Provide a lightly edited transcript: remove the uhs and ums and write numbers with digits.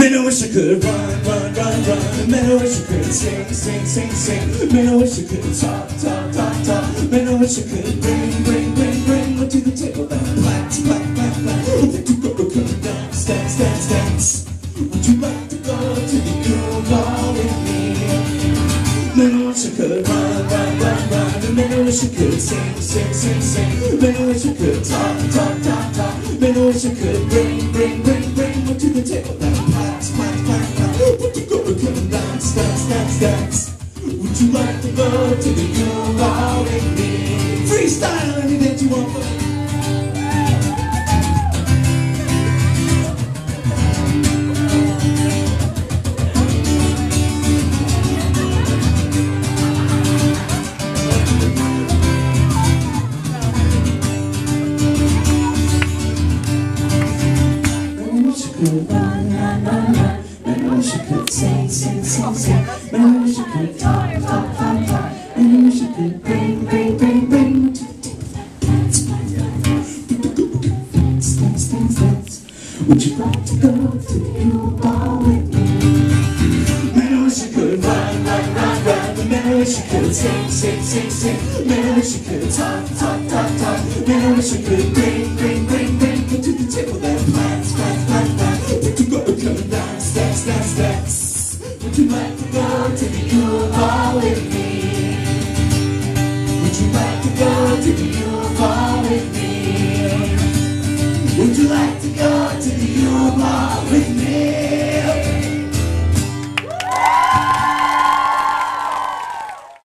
Man, I wish I could run, run, run, run. Man, I wish I could sing, sing, sing, sing. Man, I wish I could talk, talk, talk, talk. Man, I wish I could bring, bring, bring, bring what to the table that blacks, black, black, black. Would you go to dance, dance, dance, dance? Would you like to go to the U-Haul with me? Man, I wish I could run, run, run, run. Man, I wish I could sing, sing, sing, sing. Man, I wish I could talk, talk, talk, talk. Man, I wish I could bring, bring, bring, bring what to the table that blacks, black, black, black. Would you go to dance, dance, dance, dance? Would you like to go to the U-Haul with me? Freestyle any dance you want. Run, run, run, run. Man, I wish I could sing, sing, sing, sing. Man, I wish I could talk, talk, talk, talk. Man, I wish I could bring, bring, bring, bring to the table that dance, dance, dance, dance, dance. Would you like to go to the U-Haul with me? Man, I wish I could run, run, run, run. Man, I wish I could sing, sing, sing, sing. Man, I wish I could talk, talk, talk, talk. Man, I wish I could bring, bring, bring, bring to the table that dance, dance, dance, dance. Dance, dance, dance, dance. Would you like to go to the U-Haul with me? Would you like to go to the U-Haul with me? Would you like to go to the U-Haul with me?